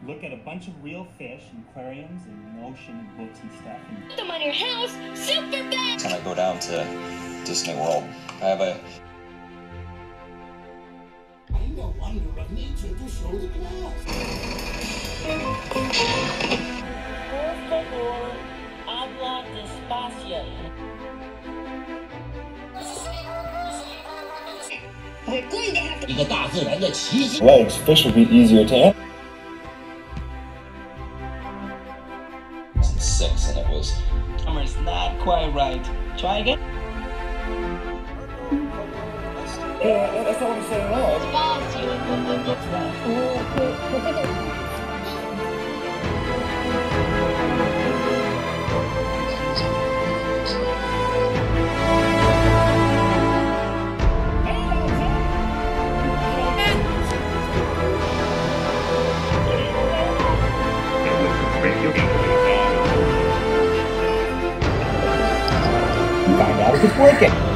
look at a bunch of real fish in aquariums and in the ocean and books and stuff. And put them on your house, super bad! Can I go down to Disney World? I have a... The wonder of nature to show the class. Por favor, habla despacio. We're going to have to... 一个大自然的奇迹。 Legs, fish will be easier to handle. 6 and it was... Summer's not quite right. Try again. That's not what I'm saying at all. Find out if it's working.